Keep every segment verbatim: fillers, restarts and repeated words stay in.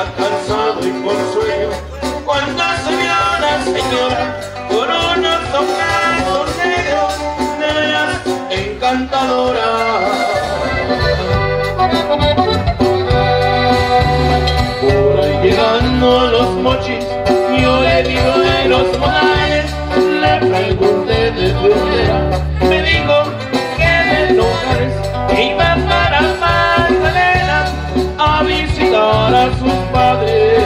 cansado y con sueño, cuando se vio una señora con unos ojos negros de las encantadoras. Por ahí llegando los mochis, yo le digo de los modales, le pregunté de dónde era, me dijo que de Nogales, que iba para Magdalena a visitar a sus padres.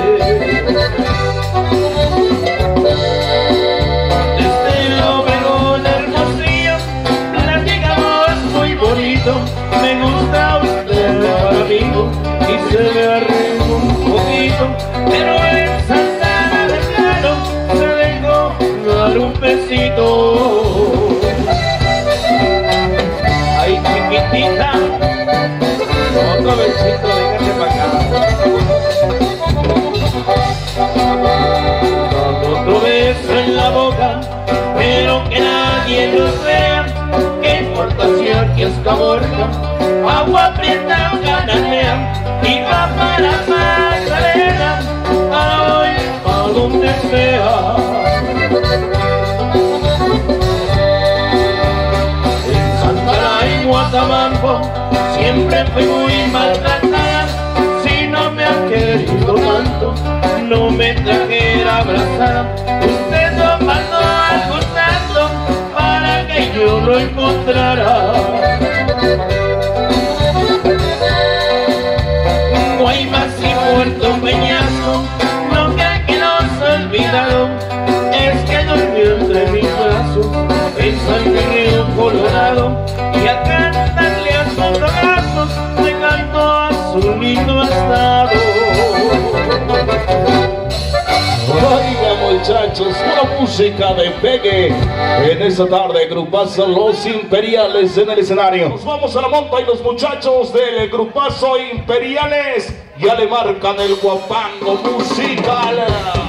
Desde Obregón Hermosillo platicamos muy bonito, me gusta usted para amigo y se me arregla un poquito, pero en Santana de Plano se dejó dar un besito. Ay, chiquitita, otro besito, déjate para acá. Otro beso en la boca, pero que nadie nos vea. ¿Qué importa si aquí es Caborca, agua prieta o cananea? Y va para Magdalena, a hoy, a donde sea. En Santana y Guatabampo siempre fui muy maltratada. Si no me ha querido tanto, no me trajera abrazada. Usted tomando algo tanto para que yo lo encontrara. Guaymas y Puerto Peñasco, no cree que nos ha olvidado, es que durmió entre mis brazos en San Río Colorado, y al cantarle a sus brazos le canto a su lindo estado. Oiga, muchachos, una música de pegue en esta tarde. Grupazo Los Imperiales en el escenario. Nos vamos a la monta y los muchachos del Grupazo Imperiales ya le marcan el guapango musical.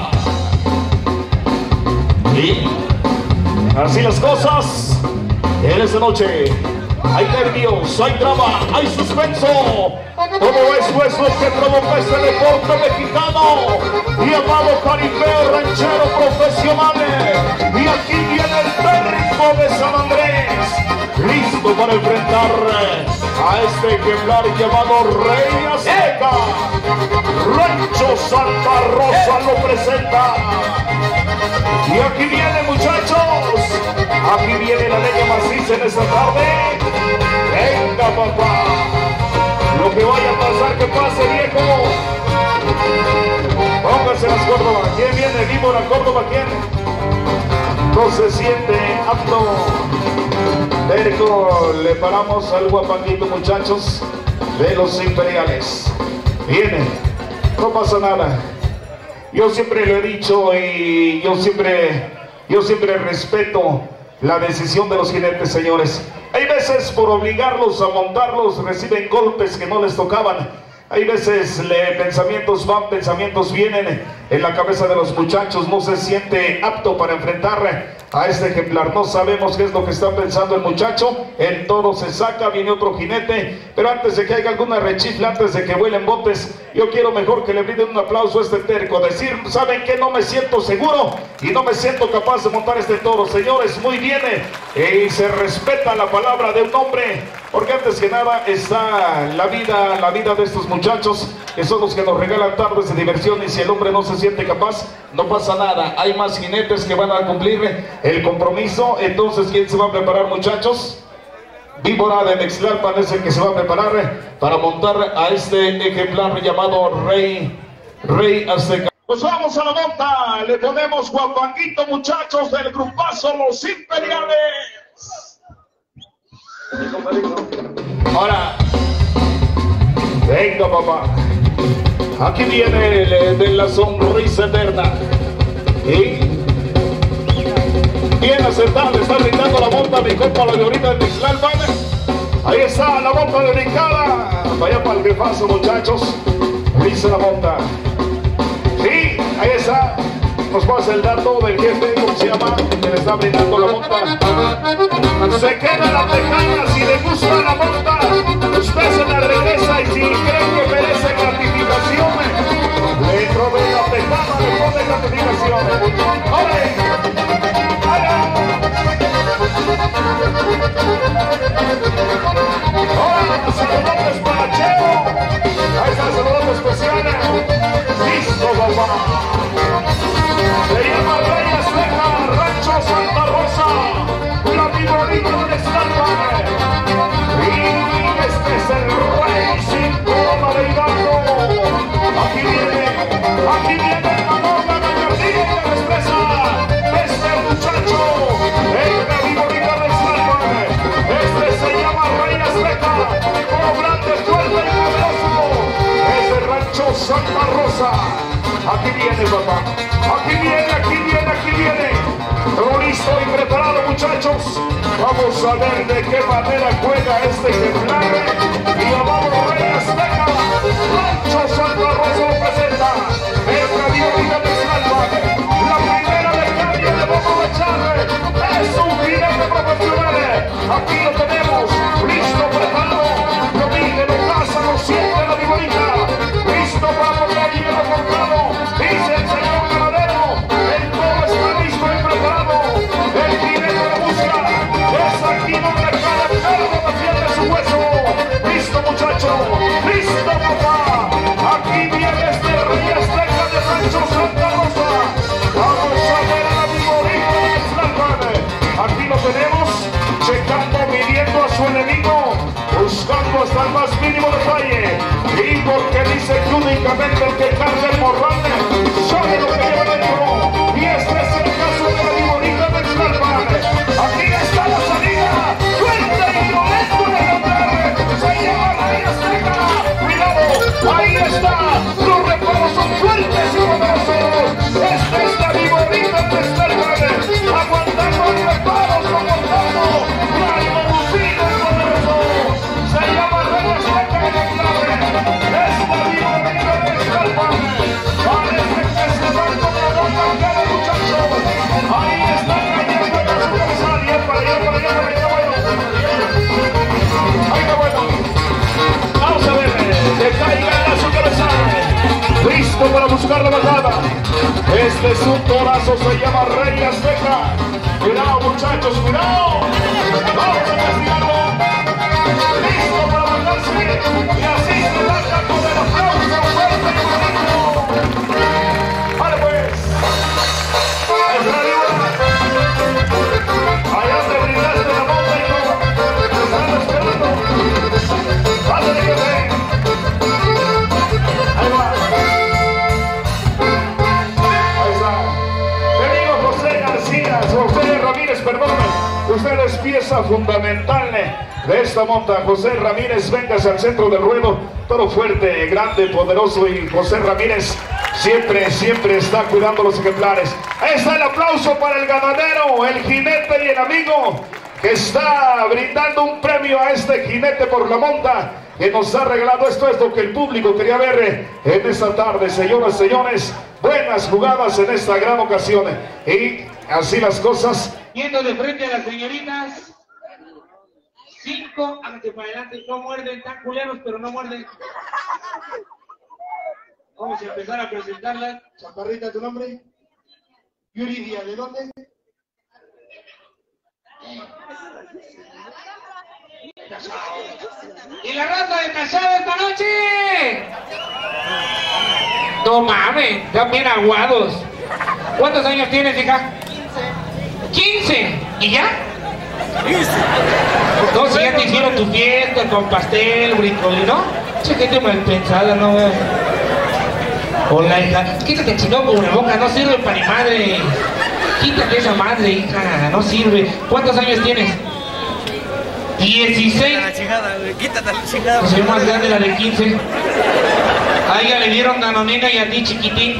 Y así las cosas en esta noche. Hay nervios, hay drama, hay suspenso. Todo eso es lo que provoca este deporte mexicano llamado jaripeo ranchero profesional. Y aquí viene el perro de San Andrés, listo para enfrentar a este ejemplar llamado Rey Azteca. Rancho Santa Rosa lo presenta. Y aquí viene, muchachos, aquí viene la leña maciza en esta tarde. Venga, papá, lo que vaya a pasar, que pase, viejo. Póngase las Córdoba. ¿Quién viene? Víbora Córdoba, ¿quién? No se siente apto. Terco, le paramos al guapanguito, muchachos, de los Imperiales. Viene, no pasa nada. Yo siempre lo he dicho y yo siempre, yo siempre respeto la decisión de los jinetes, señores. Hay veces por obligarlos a montarlos reciben golpes que no les tocaban. Hay veces le, pensamientos van, pensamientos vienen en la cabeza de los muchachos. No se siente apto para enfrentar a este ejemplar. No sabemos qué es lo que está pensando el muchacho. El toro se saca, viene otro jinete. Pero antes de que haya alguna rechifla, antes de que vuelen botes, yo quiero mejor que le brinden un aplauso a este terco. Decir, ¿saben qué? No me siento seguro y no me siento capaz de montar este toro. Señores, muy bien. Eh, y se respeta la palabra de un hombre, porque antes que nada está la vida, la vida de estos muchachos, que son los que nos regalan tardes de diversión. Y si el hombre no se siente capaz, no pasa nada. Hay más jinetes que van a cumplir el compromiso. Entonces, ¿quién se va a preparar, muchachos? Víbora de Mextlalpan es el que se va a preparar para montar a este ejemplar llamado Rey, Rey Azteca. Pues vamos a la monta, le ponemos guapanguito, muchachos del Grupazo Los Imperiales. Ahora, venga, papá. Aquí viene el de la sonrisa eterna. Y bien acertado, le está brindando la monta a mi compa, la de ahorita de Mextlalpan. Ahí está la monta de brincada. Vaya para el jefazo, muchachos. Dice la monta. Sí, ahí está. Nos pasa el dato del jefe, ¿cómo se llama? Que le está brindando la monta. Se queda la tejana, si le gusta la monta, usted se la regresa, y si cree que merece gratificación, le especial. Listo, papá. Se llama Rey Azteca, Rancho Santa Rosa, la viborita de Estampa. Y este es el Rey sin coma de Hidalgo. Aquí viene, aquí viene el amor de la Jardín de la Expresa. Este muchacho es la viborita de Estampa. Este se llama Rey Azteca, como grande, fuerte y poderoso. Es el Rancho Santa Rosa. Aquí viene, papá. Aquí viene, aquí viene, aquí viene. Todo listo y preparado, muchachos. Vamos a ver de qué manera juega este ejemplar. Y llamamos Rey Azteca. Rancho Santa Rosa lo presenta. Es la violita de Salva. La primera de cambio de Bobo de Charre. Es un jinete profesional. Aquí lo tenemos. Listo, preparado. Lo mide, lo caza, lo siente la violita. Listo para poder ir a lo comprado. Dice el señor ganadero. El toro está listo y preparado. El jinete lo busca. Es aquí donde cada perro defiende su hueso. Listo, muchacho. Listo, papá. Aquí viene este Rey Azteca de Rancho Santa Rosa. Vamos a ver a la viborita de Tlalpan. Aquí lo tenemos. Checando, midiendo a su enemigo. Buscando hasta el más mínimo detalle. Y porque dice que únicamente el que carga el morral sabe lo que lleva dentro. Y este es el caso de la viborita de Tlalpan. Aquí está la salida. Fuerte y violento de cantar. Se llama Rey Azteca. Cuidado. Ahí está. Los reparos son fuertes y poderosos. Esta es la viborita de Tlalpan. Aguantando los reparos, soportando. La limusina poderoso. Se llama Rey Azteca de Tlalpan. Esta viborita de Tlalpan. Parece que se van como boca cada muchacho. Ahí está cayendo la sucursal. Y es para allá, para allá, para allá, bueno. Ahí está bueno. Vamos a ver, que caiga la sucursal. Listo para buscar la bajada. Este es un torazo, se llama Rey Azteca. Cuidado, muchachos, cuidado. Vamos a castigarlo. Listo para bajarse. Y así se baja con el aplauso fuerte y bonito. Vale, pues. Ahí está arriba. Allá te brindaste la monta, hijo. Te están esperando. Pásale, que te. Ahí va. Ahí está. Querido José García, José Ramírez, perdóname. Usted es pieza fundamental de esta monta. José Ramírez, vengas al centro del ruedo. Todo fuerte, grande, poderoso. Y José Ramírez siempre, siempre está cuidando los ejemplares. Ahí está el aplauso para el ganadero, el jinete y el amigo que está brindando un premio a este jinete por la monta que nos ha regalado. Esto es lo que el público quería ver en esta tarde, señoras y señores. Buenas jugadas en esta gran ocasión. Y así las cosas. Yendo de frente a las señoritas. Cinco, háganse para adelante. No muerden, tan culeros, pero no muerden. Vamos a empezar a presentarlas. Chaparrita, ¿tu nombre? Yuridia, ¿de dónde? ¿Y la raza de casado esta noche? No mames, están bien aguados. ¿Cuántos años tienes, hija? quince. ¿Y ya? No, si ya te hicieron tu fiesta con pastel, brincolín, ¿no? Che, gente mal pensada, ¿no? Hola, hija. Quítate chingón con una boca, no sirve para ni madre. Quítate esa madre, hija, no sirve. ¿Cuántos años tienes? dieciséis. Quítate la chingada. Pues soy más grande la de quince. A ella le dieron danonina y a ti chiquitín.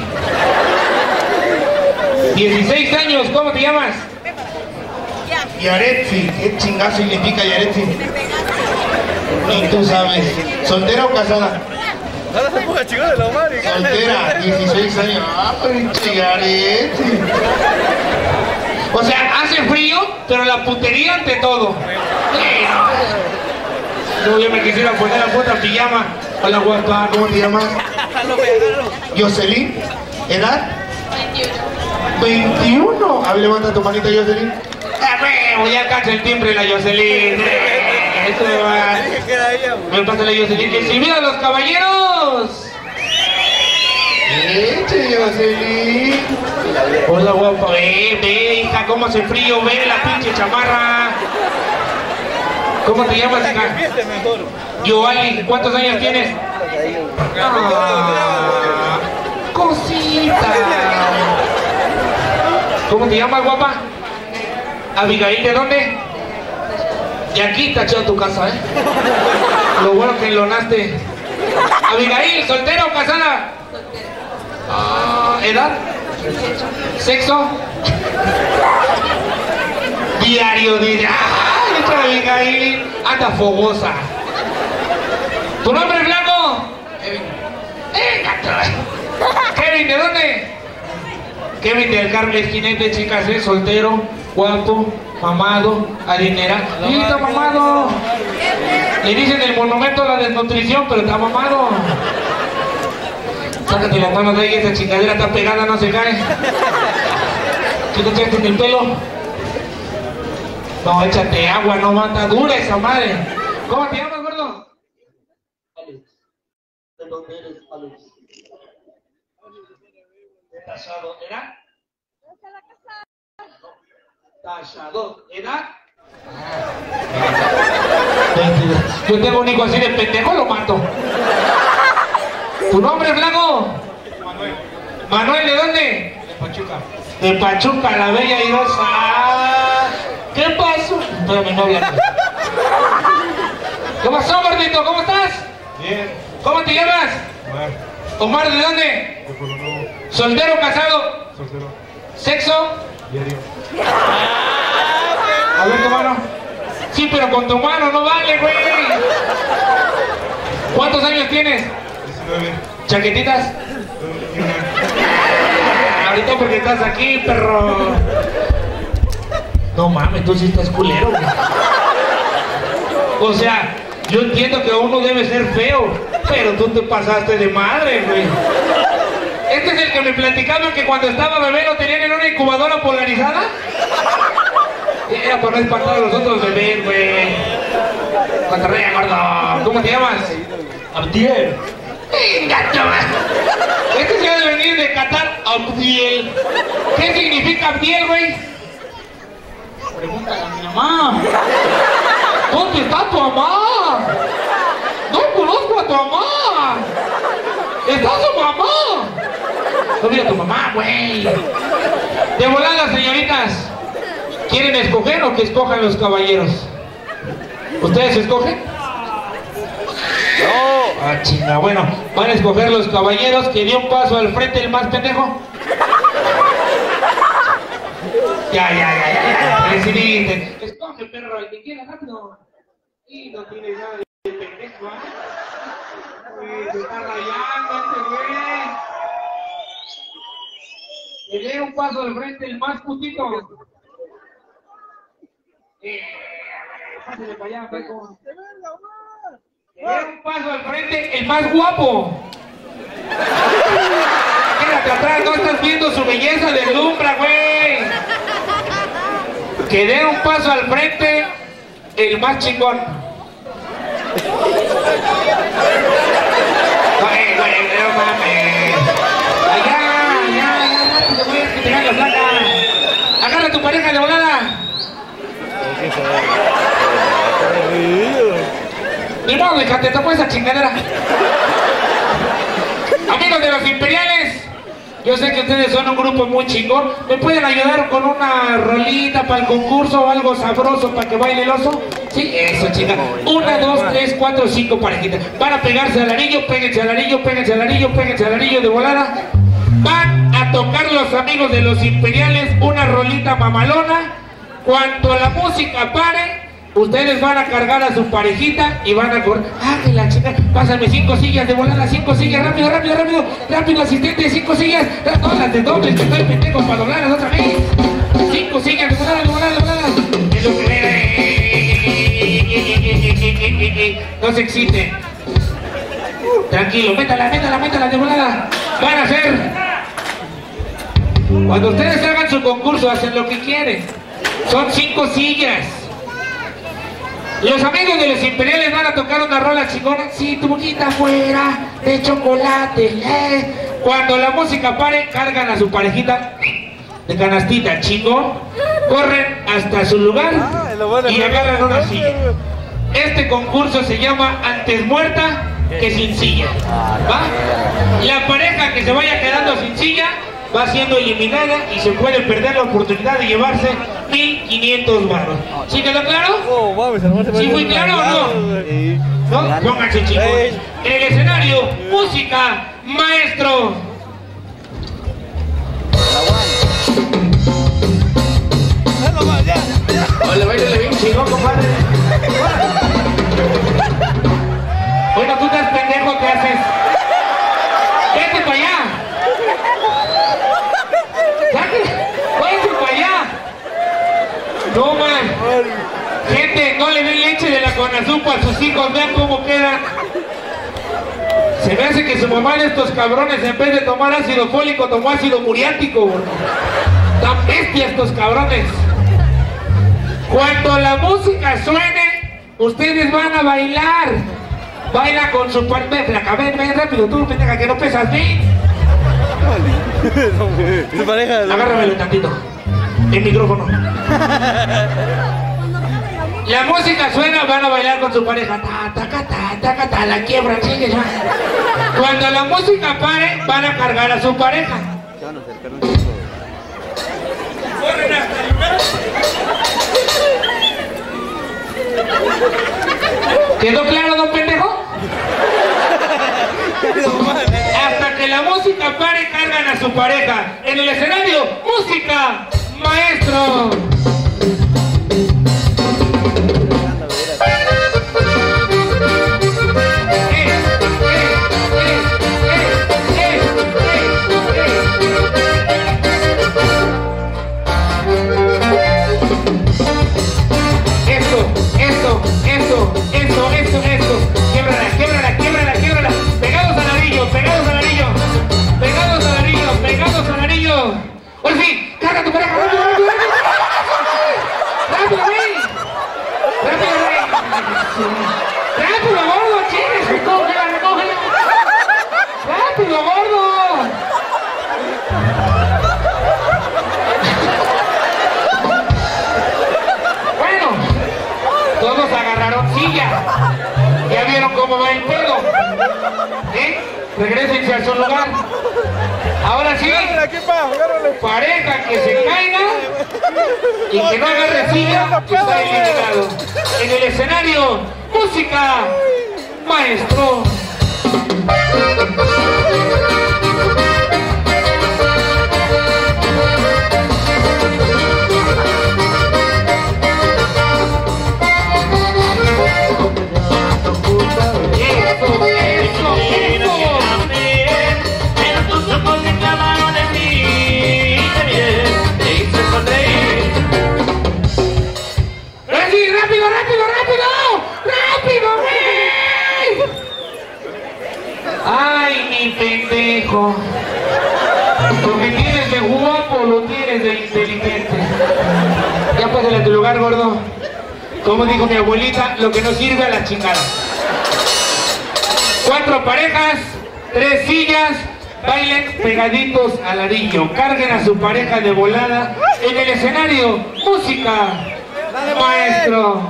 dieciséis años, ¿cómo te llamas? Yaretsi, ¿qué chingada significa Yaretsi? Ni tú sabes. ¿Soltera o casada? Ahora se ponga chingada de la madre. Soltera, dieciséis años. Ah, pinche Yaretsi. O sea, hace frío, pero la putería ante todo. No, yo me quisiera poner la puta pijama. Hola, guapa, ¿Cómo te llamas? Jocelyn. ¿Edad? veintiuno. A ver, levanta tu manita, Jocelyn. Ah, bueno, ya alcanza el timbre la Jocelyn. Eso me va. Dije que era ella. Me pasa la Jocelyn. Y si mira los caballeros. Araceli. Hola, guapa. Ve, ve, hija, cómo hace frío. Ve la pinche chamarra. ¿Cómo te llamas, hija? Yo, Ali, ¿cuántos años tienes? Ah, cosita. ¿Cómo te llamas, guapa? Abigail, ¿de dónde? Y aquí está hecho tu casa, ¿eh? Lo bueno que enlonaste. Abigail, ¿soltera o casada? Ah, ¿edad? ¿Sexo? Diario, diario. ¡Ah! Esta Abigail anda fogosa. ¿Tu nombre es blanco? Kevin. ¡Eh, Kevin, ¿de dónde? Kevin del Carmen, jinete, chicas, ¿eh? Soltero, guapo, mamado, adinerado. ¡Sí, está mamado! Le dicen el monumento a la desnutrición, pero está mamado. Sácate las manos de ahí, esa chingadera está pegada, no se cae. ¿Qué te echaste en el pelo? No, échate agua, no mata, dura esa madre. ¿Cómo te llamas, gordo? Alex. ¿De dónde eres, Alex? Tachado, ¿edad? Tachado, ¿edad? Yo tengo un hijo así de pendejo, lo mato. ¿Tu nombre es Blanco? Manuel. ¿Manuel de dónde? De Pachuca. De Pachuca, la bella y rosa. ¿Qué pasó? Espérame, no habla. ¿Qué pasó, gordito? ¿Cómo estás? Bien. ¿Cómo te llamas? Omar. ¿Omar de dónde? De Pueblo Nuevo. ¿Soltero o casado? Soltero. ¿Sexo? Diario. A ver tu mano. Sí, pero con tu mano no vale, güey. ¿Cuántos años tienes? diecinueve. ¿Chaquetitas? Ahorita porque estás aquí, perro. No mames, tú sí estás culero, güey. O sea, yo entiendo que uno debe ser feo, pero tú te pasaste de madre, güey. Este es el que me platicaban que cuando estaba bebé lo tenían en una incubadora polarizada. Era para no espantar a los otros bebés, güey. Contrarrea, gordo. ¿Cómo te llamas? Abdiel. ¡Venga, chaval! Este se ha de venir de Qatar, Abdiel. ¿Qué significa Abdiel, güey? Pregúntale a mi mamá. ¿Dónde está tu mamá? No conozco a tu mamá. ¿Está su mamá? No mira a tu mamá, güey. De volada, señoritas. ¿Quieren escoger o que escojan los caballeros? ¿Ustedes escogen? No. Ah, chinga, bueno, van a escoger los caballeros. Que dio un paso al frente el más pendejo. Ya, ya, ya, ya, ya. Decidiste. Escoge, perro, el que quiera, rápido. Y no tiene nada de pendejo, ¿eh? Uy, se está rayando este güey. Que dé un paso al frente el más putito. Eh, pásale para allá, Peco. Que dé un paso al frente el más guapo. Quédate atrás, no estás viendo su belleza, deslumbra, güey. Que dé un paso al frente el más chingón. Güey, güey, no mames. Allá, allá, allá, rápido, güey, que te haga la placa. Agarra a tu pareja de volada. Ni modo, hija, te tocó esa chingadera. Amigos de los Imperiales, yo sé que ustedes son un grupo muy chingón. ¿Me pueden ayudar con una rolita para el concurso o algo sabroso para que baile el oso? Sí, eso, chica. Una, dos, tres, cuatro, cinco parejitas. Van a pegarse al anillo, péguense al anillo, péguense al anillo, péguense al anillo de volada. Van a tocar los amigos de los Imperiales una rolita mamalona. Cuando la música pare, ustedes van a cargar a su parejita y van a correr. ¡Ah, que la chica! Pásame cinco sillas de volada, cinco sillas, rápido, rápido, rápido, rápido, asistente, cinco sillas, todas las de dobles, que estoy pendejo para doblarlas otra vez. Cinco sillas de volada, de volada, de volada. Es lo que no se exciten. Tranquilo, métala, métala, métala de volada. Van a hacer. Cuando ustedes hagan su concurso, hacen lo que quieren. Son cinco sillas. Los amigos de los Imperiales van a tocar una rola chingona. Sí, tu boquita fuera de chocolate. Eh. Cuando la música pare, cargan a su parejita de canastita, chingón, corren hasta su lugar y agarran una silla. Este concurso se llama Antes muerta que sin silla, ¿va? La pareja que se vaya quedando sin silla va siendo eliminada y se puede perder la oportunidad de llevarse mil quinientos varos. ¿Sí quedó claro? ¿Sí fui claro o no? ¿No? Pónganse, chicos. En el escenario, música, maestro. Hola, bailale bien chingón, compadre. Bueno, tú estás pendejo, ¿qué haces? Vete para allá. Váyanse para allá. No, man. Gente, no le den leche de la Conazupo a sus hijos, vean cómo queda. Se me hace que su mamá de estos cabrones, en vez de tomar ácido fólico, tomó ácido muriático. Tan bestias estos cabrones. Cuando la música suene, ustedes van a bailar. Baila con su parte flaca. Ven, ven rápido, tú, pendeja, que no pesas bien. Agárramelo tantito. El micrófono. La música suena, van a bailar con su pareja. Ta, ta, ta, ta, ta, ta, la quiebra, chingue. Cuando la música pare, van a cargar a su pareja. Corren hasta el lugar. ¿Quedó claro, don pendejo? Hasta que la música pare, cargan a su pareja. En el escenario, música, maestro. ¡Rápido, gordo! ¡Chines! ¡Recógela, recógela! ¡Rápido, gordo! Bueno, todos agarraron silla. Ya vieron cómo va el pedo. ¿Eh? Regrésense a su lugar. Ahora sí, pareja que se caiga y que no agarre silla, está eliminado. En el escenario, música, maestro. Ay, mi pendejo. Lo que tienes de guapo lo tienes de inteligente. Ya pásale a tu lugar, gordo. Como dijo mi abuelita, lo que no sirve a la chingada. Cuatro parejas, tres sillas, bailen pegaditos al arillo. Carguen a su pareja de volada. En el escenario, música, maestro.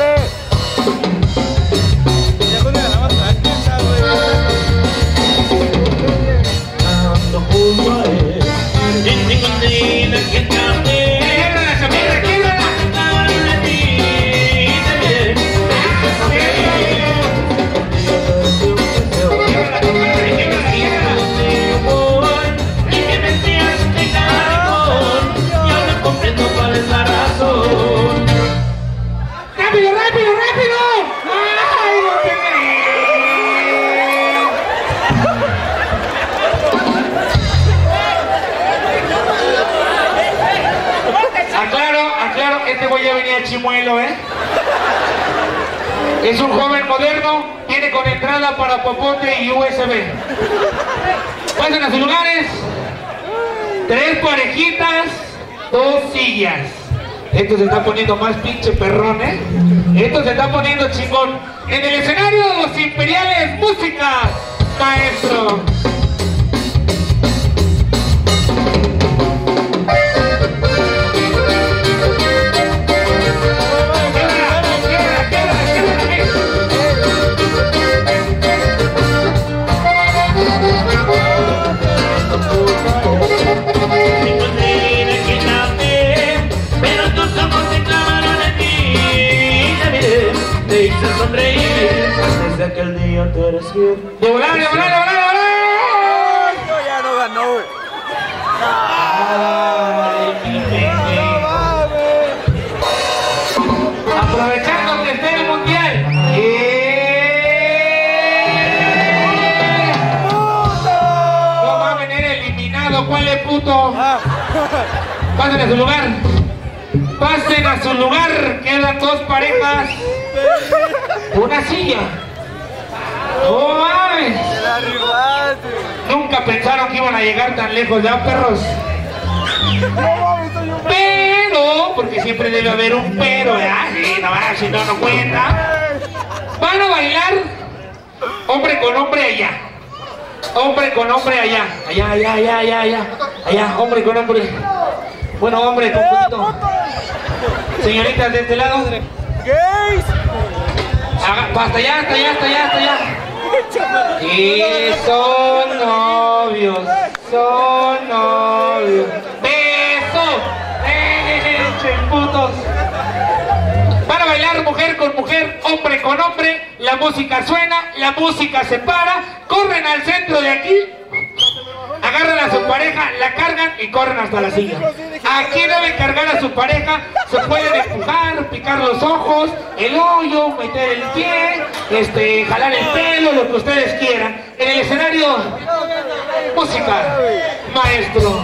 Junto a él, en mi condena que cambie. ¡Quiebrala, Samira, quiebrala! ¡Habla de ti, de bien! ¡Quiebrala, compadre, quiebrala, quiebrala! Y que me seas de caracol, yo no comprendo cuál es la razón. ¡Rápido, rápido, rápido! ¡Ay, no te Aclaro, aclaro, este güey ya venía chimuelo, ¿eh? Es un joven moderno, viene con entrada para popote y U S B. Pasen a sus lugares. Tres parejitas, dos sillas. Esto se está poniendo más pinche perrón, ¿eh? Esto se está poniendo chingón. En el escenario de los imperiales, música, maestro. a terciar. ¡De volar, de volar, de volar, de volar! Ya no ganó, güey. Ay, mi pendejo. Aprovechando que esté el mundial. ¡Eh! No va a venir eliminado, ¿cuál es puto? Pasen a su lugar. Pasen a su lugar. Quedan dos parejas. Una silla. ¡Oh, mames! Nunca pensaron que iban a llegar tan lejos, ¿ya, perros? Pero, porque siempre debe haber un pero, ¿verdad? Sí, no, si no, no cuenta. Van a bailar hombre con hombre allá. Hombre con hombre allá. Allá, allá, allá, allá, allá. Allá, hombre con hombre. Bueno, hombre con poquito. Señoritas de este lado. Haga, hasta allá, hasta allá, hasta allá, hasta allá. Y son novios, son novios. ¡Beso! ¡Echen putos! Van a bailar mujer con mujer, hombre con hombre. La música suena, la música se para. Corren al centro de aquí. Agarran a su pareja, la cargan y corren hasta la silla. Aquí deben cargar a su pareja. Se pueden empujar, picar los ojos, el hoyo, meter el pie, este, jalar el pelo, lo que ustedes quieran. En el escenario, música, maestro.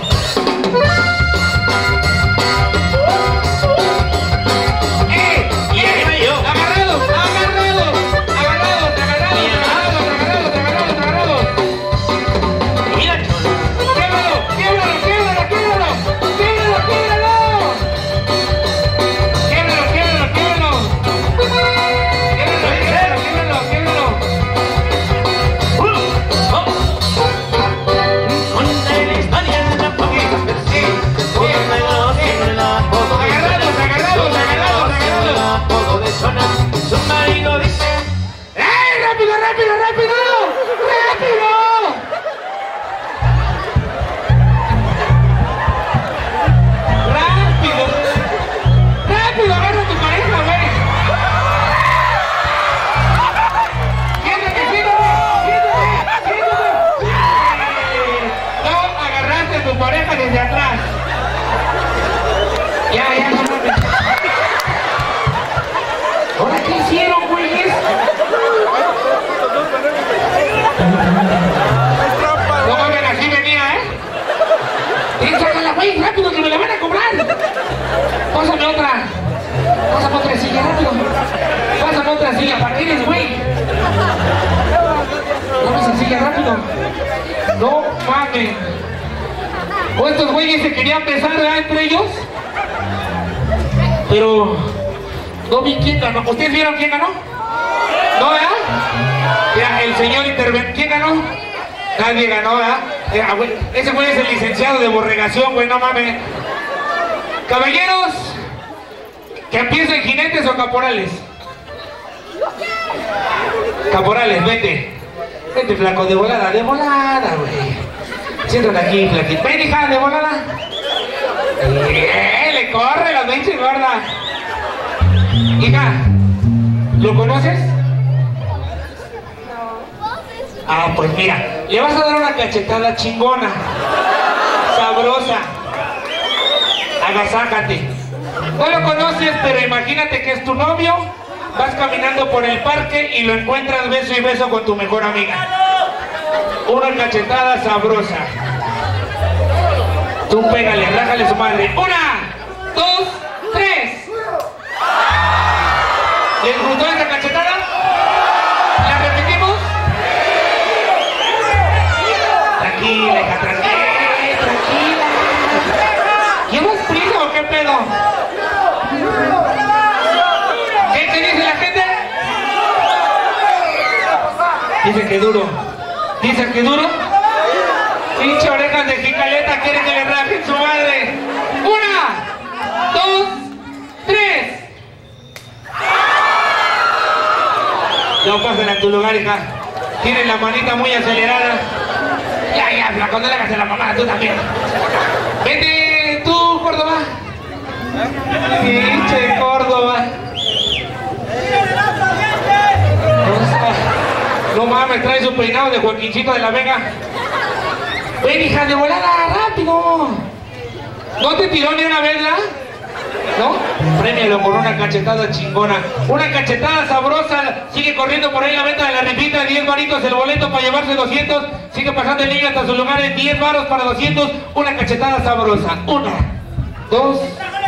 ¡Eh! ¡Eh! ¡Agarrados! ¡Agarrados! ¡Agarrados! ¡Agarrados! ¡Agarrados! ¡Agarrados! ¡Agarrados! ¡Agarrados! ¡Mira! ¡Québralo! ¡Québralo! ¡Québralo! ¡Québralo! ¡Québralo! ¡Québralo! ¡Québralo! ¡Québralo! ¡Québralo! ¡Québralo! ¡Québralo! ¡Québralo! Cuenta la historia de la poquita persona. ¡Agarrados! ¡Agarrados! ¡Agarrados! ¡Agarrados! Su marido dice: ¡Eh! ¡Rápido! ¡Rápido! ¡Rápido! ¡Rápido! ¡Rápido! ¡Rápido! ¡Agarra a tu pareja, güey! ¡Siéntate, siéntate! ¡Siéntate! ¡Siéntate! No agarraste a tu pareja desde atrás. Ya, ya, no mames. ¿Ahora qué hicieron, güeyes? No mames, así venía, ¿eh? ¡Eh, sácala, güey! ¡Rápido, que me la van a cobrar! Pásame otra. Pásame otra silla, rápido. Pásame otra silla. ¿Para qué eres, güey? Dame esa silla, rápido. No mames. ¿O estos güeyes se querían besar, ¿verdad? Entre ellos. Pero no vi quién ganó. ¿Ustedes vieron quién ganó? ¿No, verdad? Mira, el señor interventó. ¿Quién ganó? Nadie ganó, ¿verdad? Mira, güey, ese güey es el licenciado de borregación, güey, no mames. Caballeros, que empiecen jinetes o caporales. Caporales, vete. Vete, flaco, de volada, de volada, güey. Siéntate aquí, flaquito. Ven, hija, de volada. ¡Eh! Le corre la pinche gorda. Hija, ¿lo conoces? Ah, pues mira, le vas a dar una cachetada chingona, sabrosa. Agasájate. No lo conoces, pero imagínate que es tu novio. Vas caminando por el parque y lo encuentras beso y beso con tu mejor amiga. Una cachetada sabrosa. Tú pégale, rájale a su madre. Una, dos, tres. ¿Les gustó esta cachetada? ¿La repetimos? Tranquila, hija, tranquila, tranquila. ¿Llevas prisa o qué pedo? ¿Qué te dice la gente? Dice que duro. Dice que duro. Pinche orejas de jicaleta, quiere que le rajen su madre. Una, dos, tres. No pasen a tu lugar, hija. Tienes la manita muy acelerada. Ya, ya, flaco, no le hagas a la mamá, tú también. Vete, tú, Córdoba. Pinche Córdoba. No mames, trae su peinado de Joaquincito de la Vega. Ven, hija, de volada, rápido. ¿No te tiró ni una vez, la? ¿No? Premialo con una cachetada chingona. Una cachetada sabrosa. Sigue corriendo por ahí la venta de la rifita. diez varitos el boleto para llevarse doscientos. Sigue pasando el niño hasta su lugar en diez varos para doscientos. Una cachetada sabrosa. Una, dos,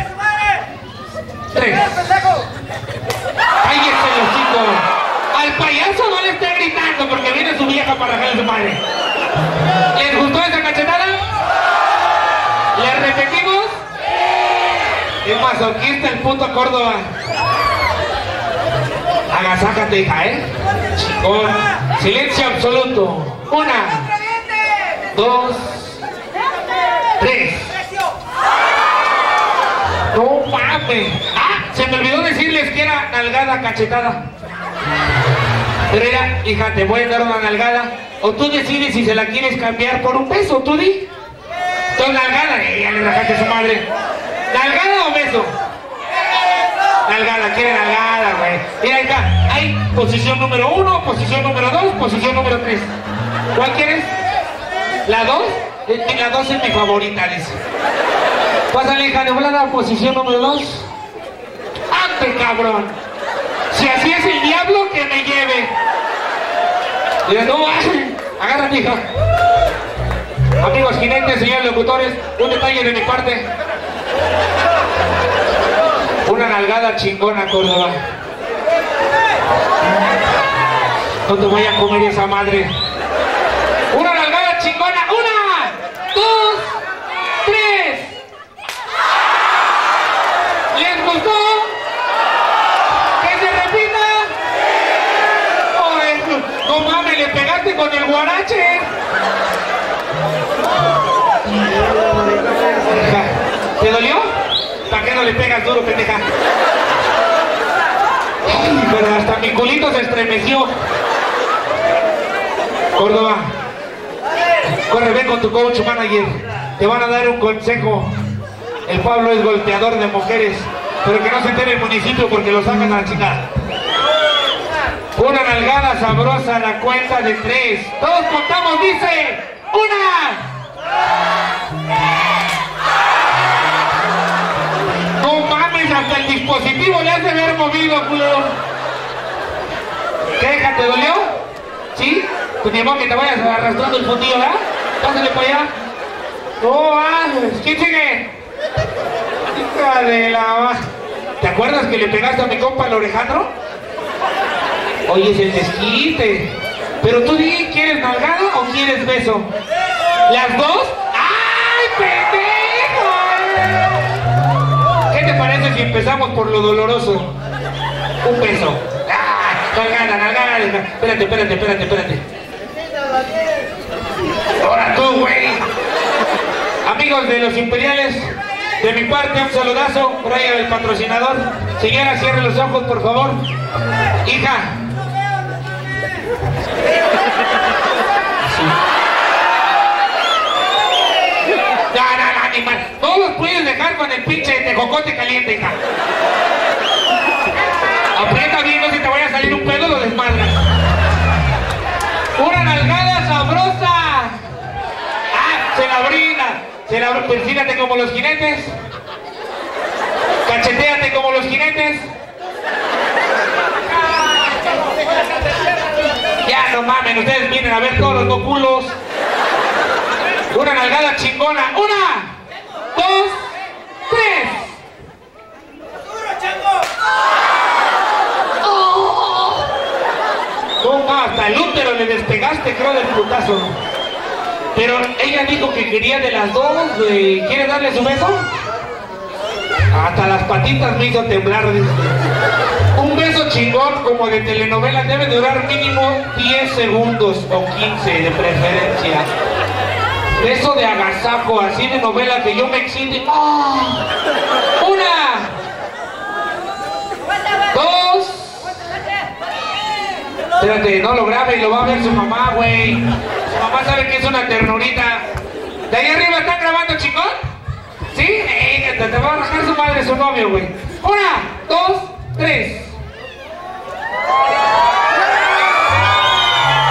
tres. ¡Cállese el hocico! Al payaso no le esté gritando porque viene su vieja para rajar a su madre. ¿Les gustó esa cachetada? ¿Les repetimos? Es masoquista el puto Córdoba. Agasácate, hija, ¿eh? Chingón. Silencio absoluto. Una, dos, tres. No mames. Ah, se me olvidó decirles que era nalgada cachetada. Pero era, hija, te voy a dar una nalgada. O tú decides si se la quieres cambiar por un peso, tú di. Tú nalgada, eh, ya le rajaste a su madre. ¿Nalgada o beso? Nalgada, quiere nalgada, güey. Mira, hija, hay posición número uno, posición número dos, posición número tres. ¿Cuál quieres? ¿La dos? La dos es mi favorita, dice. Pásale, hija, de volada, posición número dos. ¡Ante, cabrón! Si así es el diablo, que me lleve. Diga, no, agárrate, hija. Amigos jinetes, señores locutores, un detalle de mi parte. Una nalgada chingona, Córdoba. No te voy a comer esa madre. Una nalgada chingona. Una, dos, tres. ¿Les gustó? ¿Que se repita? Oh, no mames, le pegaste con el guarache. ¿Te dolió? ¿Para qué no le pegas duro, pendeja? Ay, pero hasta mi culito se estremeció. Córdoba, corre, ven con tu coach manager. Te van a dar un consejo. El Pablo es golpeador de mujeres, pero que no se entere el municipio porque lo sacan a la chingada. Una nalgada sabrosa a la cuenta de tres. Todos contamos, dice. Una. No mames, hasta el dispositivo le hace ver movido, culo. ¿Qué, hija, te dolió? ¿Sí? Pues ni modo que te vayas arrastrando el fundillo, ¿verdad? Pásale para allá. No mames. ¿Quién sigue? Hija de la... ¿Te acuerdas que le pegaste a mi compa el Alejandro? Oye, es el desquite. Pero tú di, ¿quieres nalgada o quieres beso? ¿Las dos? ¡Ay, pendejo! ¿Qué te parece si empezamos por lo doloroso? Un beso. ¡Ah! Nalgada, nalgada. Espérate, espérate, espérate, espérate. Ahora tú, güey. Amigos de los Imperiales, de mi parte un saludazo. Por ahí el patrocinador. Señora, cierre los ojos, por favor. Hija. Sí. No, no, no, animal. No los puedes dejar con el pinche tejocote caliente, hija. Aprieta bien, no se te vaya a salir un pedo, lo desmadras. Una nalgada sabrosa. Ah, se la brinda. Se la persígate como los jinetes. Cacheteate como los jinetes. Ya no mamen, ustedes vienen a ver todos los no culos. Una nalgada chingona. Una, dos, tres. Oh. No, hasta el útero le despegaste, creo, del putazo. Pero ella dijo que quería de las dos. ¿De... ¿Quiere darle su beso? Hasta las patitas me hizo temblar. Un beso chingón como de telenovela debe durar mínimo diez segundos o quince de preferencia. Beso de agasajo, así de novela que yo me excite. ¡Oh! Una, dos. Espérate, no lo grabe y lo va a ver su mamá, güey. Su mamá sabe que es una ternurita. ¿De ahí arriba están grabando, chingón? ¿Sí? Eh, te, te va a rajar su madre, su novio, güey. Una, dos, tres.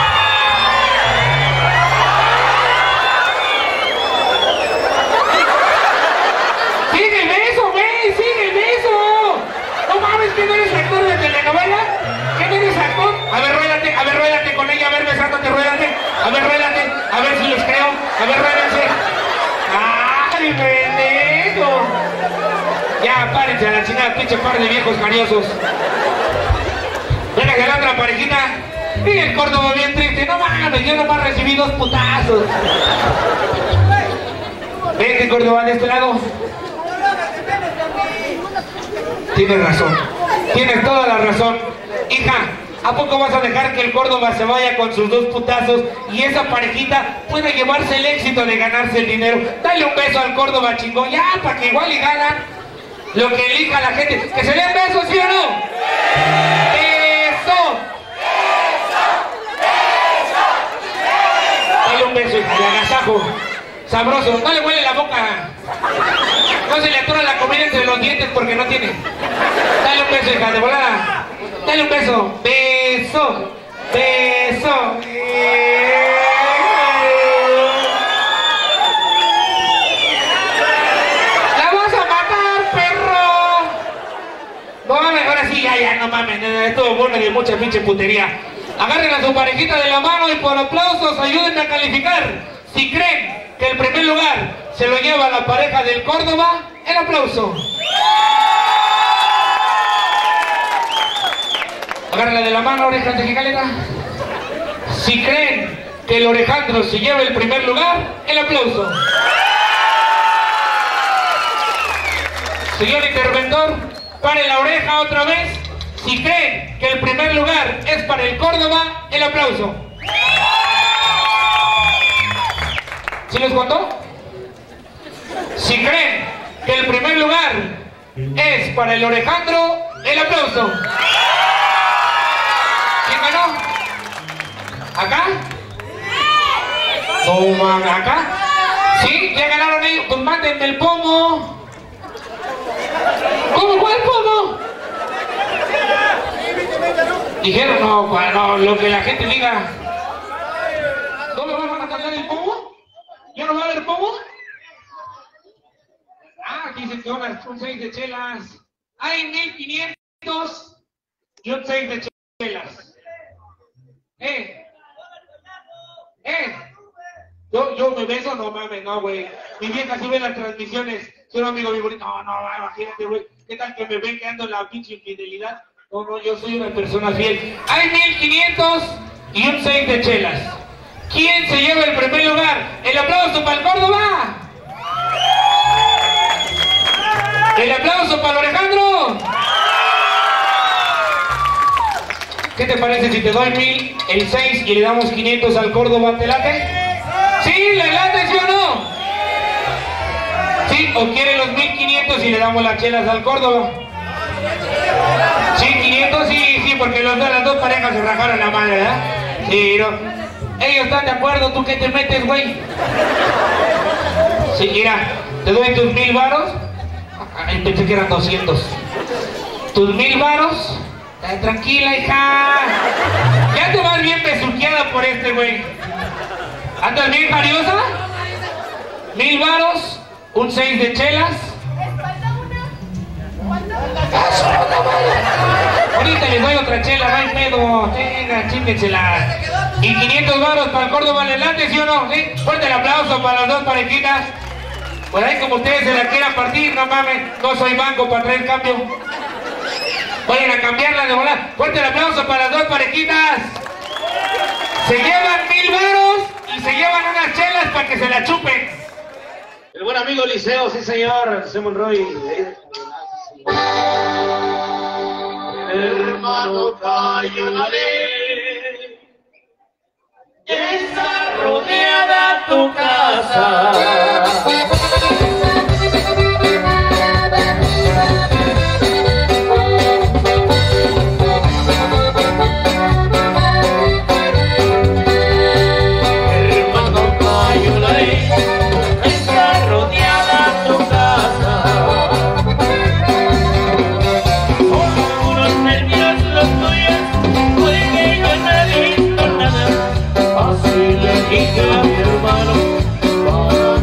váyanse a la chingada, pinche par de viejos cariosos. Venga, que la otra parejita. Y el Córdoba bien triste. No mames, yo nomás recibí dos putazos. Vente, Córdoba, de este lado. Tienes razón. Tienes toda la razón. Hija, ¿a poco vas a dejar que el Córdoba se vaya con sus dos putazos y esa parejita pueda llevarse el éxito de ganarse el dinero? Dale un beso al Córdoba, chingón, ya, para que igual y ganan lo que elija la gente. ¿Que se den besos, sí o no? ¡Beso! Dale un beso, hija, de agasajo. Sabroso, no le huele la boca. No se le atora la comida entre los dientes porque no tiene. Dale un beso, hija, de volada. Dale un beso. Beso. Beso. ¡La vas a matar, perro! No mames, ahora sí, ya, ya, no mames. Estuvo bueno de mucha pinche putería. Agarren a su parejita de la mano y por aplausos ayúdenme a calificar. Si creen que el primer lugar se lo lleva la pareja del Córdoba, el aplauso. Agárrala de la mano, orejas de Gicaleta. Si creen que el Orejandro se lleva el primer lugar, el aplauso. Señor interventor, pare la oreja otra vez. Si creen que el primer lugar es para el Córdoba, el aplauso. ¿Sí les contó? Si creen que el primer lugar es para el Orejandro, el aplauso. ¿Quién ganó? ¿Acá? ¿O acá? ¿Sí? ¿Ya ganaron ellos? Pues mándenme el pomo. ¿Cómo? ¿Cuál pomo? Dijeron, no, no, lo que la gente diga. ¿No me van a cargar el pomo? ¿Ya no va a haber pomo? Ah, aquí dicen que un seis de chelas. Hay mil quinientos y un seis de chelas. Eh. Eh. Yo, yo me beso, no mames, no, güey. Mi vieja sí ve las transmisiones. Soy un amigo bien bonito. No, no, imagínate, güey. ¿Qué tal que me ven que ando en la pinche infidelidad? No, no, yo soy una persona fiel. Hay mil quinientos y un seis de chelas. ¿Quién se lleva el primer lugar? El aplauso para el Córdoba. El aplauso para el Orejandro. ¿Qué te parece si te doy mil, el seis y le damos quinientos al Córdoba? ¿Te late? ¿Sí? ¿Le late, sí o no? ¿Sí? ¿O quiere los mil quinientos y le damos las chelas al Córdoba? ¿Sí? ¿quinientos? Sí, sí, porque los, las dos parejas se rajaron la madre, ¿verdad? Sí, no. Ellos están de acuerdo, ¿tú qué te metes, güey? Sí, mira, te doy tus mil varos. Ay, pensé que eran doscientos. Tus mil varos. Ay, tranquila, hija. Ya te vas bien besuqueada por este, güey. ¿Andas bien jariosa? Mil varos, un seis de chelas. Ahorita les doy otra chela, no hay pedo. Venga, chíndensela. Y quinientos varos para el Córdoba, ¿le late, sí o no? ¿Sí? Fuerte el aplauso para las dos parejitas. Por ahí como ustedes se la quieran partir, no mames, no soy banco para traer cambio. Vayan a cambiarla de volar. Fuerte el aplauso para las dos parejitas. Se llevan mil varos y se llevan unas chelas para que se la chupen. El buen amigo Liceo, sí señor, José Monroy. Hermano, cállale, está rodeada tu casa. Así le dije a mi hermano,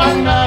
hermana.